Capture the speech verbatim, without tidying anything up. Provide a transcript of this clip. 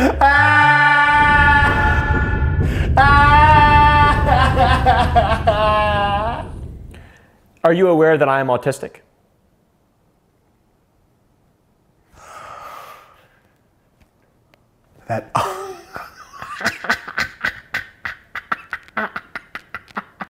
Are you aware that I am autistic? That